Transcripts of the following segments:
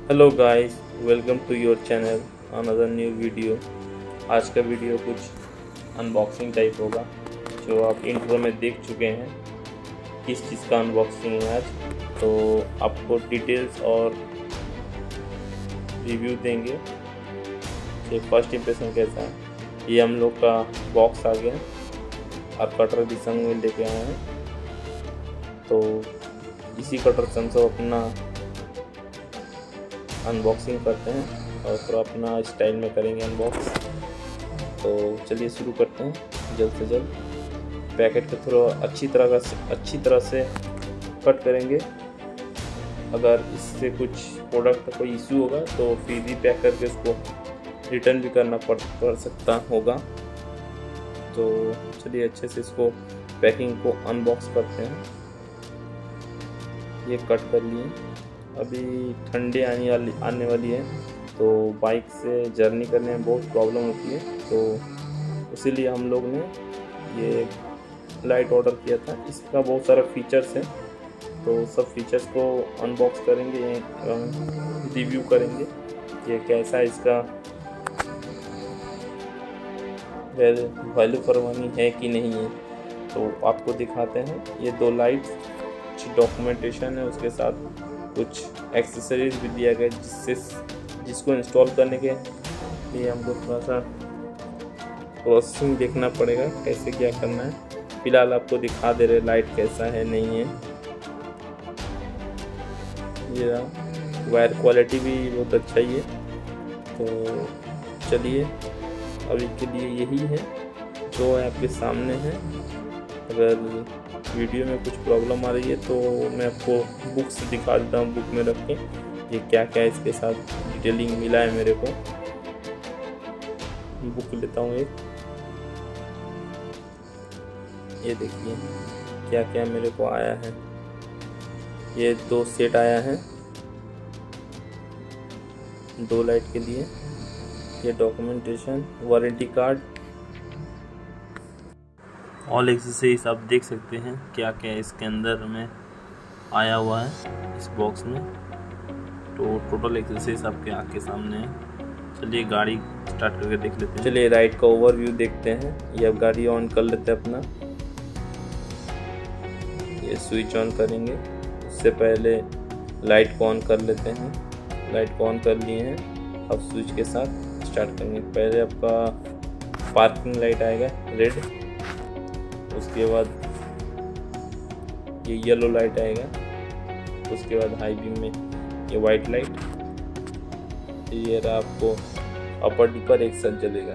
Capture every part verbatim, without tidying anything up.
Hello guys, welcome to your channel another new video. आज का video कुछ unboxing type होगा, जो आप इंट्रो में देख चुके हैं। किस चीज़ का अनबॉक्सिंग है आज, तो आपको डिटेल्स और रिव्यू देंगे कि फर्स्ट इंप्रेशन कैसा है। ये हम लोग का बॉक्स आ गया और कटर भी संग में लेके आए हैं, तो इसी कटर से हम सब अपना अनबॉक्सिंग करते हैं और थोड़ा अपना स्टाइल में करेंगे अनबॉक्स। तो चलिए शुरू करते हैं जल्द से जल्द। पैकेट को थोड़ा अच्छी तरह का अच्छी तरह से कट करेंगे। अगर इससे कुछ प्रोडक्ट का कोई इशू होगा तो फिर भी पैक करके उसको रिटर्न भी करना पड़ पड़ सकता होगा। तो चलिए अच्छे से इसको पैकिंग को अनबॉक्स करते हैं। ये कट कर लिए। अभी ठंडी आने वाली आने वाली है, तो बाइक से जर्नी करने में बहुत प्रॉब्लम होती है, तो इसीलिए हम लोग ने ये लाइट ऑर्डर किया था। इसका बहुत सारा फीचर्स है, तो सब फीचर्स को अनबॉक्स करेंगे, रिव्यू करेंगे ये कैसा है, इसका वैल्यू फॉर मनी है कि नहीं है। तो आपको दिखाते हैं। ये दो लाइट्स, डॉक्यूमेंटेशन है, उसके साथ कुछ एक्सेसरीज भी दिया गया, जिससे जिसको इंस्टॉल करने के लिए हमको थोड़ा सा प्रोसेसिंग देखना पड़ेगा, कैसे क्या करना है। फिलहाल आपको दिखा दे रहे लाइट कैसा है नहीं है। ये वायर क्वालिटी भी बहुत अच्छा ही है। तो चलिए अभी के लिए यही है जो आपके सामने है। अगर वीडियो में कुछ प्रॉब्लम आ रही है तो मैं आपको बुक से दिखा देता हूँ, बुक में रख के ये क्या क्या इसके साथ डिटेलिंग मिला है मेरे को। बुक लेता हूँ एक। ये देखिए क्या क्या मेरे को आया है। ये दो सेट आया है दो लाइट के लिए। ये documentation, warranty card, all accessories आप देख सकते हैं क्या क्या इसके अंदर में आया हुआ है इस बॉक्स में। तो टोटल एक्सेसरीज आपके आँख के सामने है। चलिए गाड़ी स्टार्ट करके देख लेते हैं। चलिए राइड का ओवरव्यू देखते हैं। ये अब गाड़ी ऑन कर लेते हैं अपना। ये स्विच ऑन करेंगे, उससे पहले लाइट को ऑन कर लेते हैं। लाइट को ऑन कर लिए हैं, अब स्विच के साथ स्टार्ट करेंगे। पहले आपका पार्किंग लाइट आएगा रेड, उसके बाद ये येलो लाइट आएगा, उसके बाद हाई बीम में ये वाइट लाइट। ये रहा आपको अपर डिपर एक साथ जलेगा।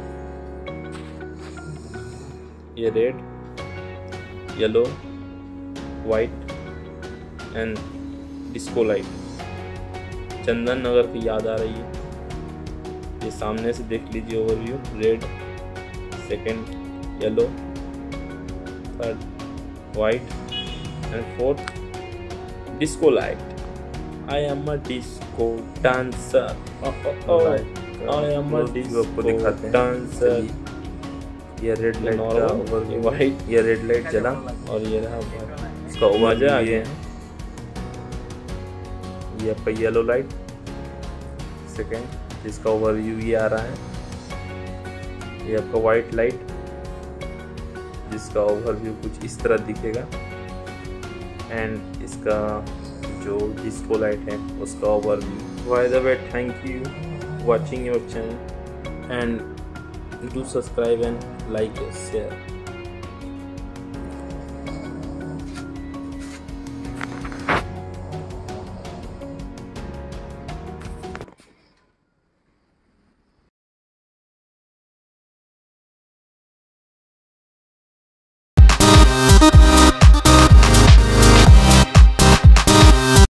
ये red, yellow, white and disco light. Chandannagar की याद आ रही है। ये सामने से देख लीजिए overview. Red, second yellow, third white and fourth disco light. I am a disco dancer. Oh, oh, oh. I am a disco dancer. ये रेड लाइट का ओवर, ये वाइट, ये रेड लाइट जला और ये रहा इसका ओवर आ गया। ये आपका येलो लाइट सेकेंड, जिसका ओवरव्यू ये आ रहा है। ये आपका वाइट लाइट, जिसका ओवरव्यू कुछ इस तरह दिखेगा। एंड इसका जो डिस्को लाइट है उसका overview. By the way, thank you watching your channel and do subscribe and like share.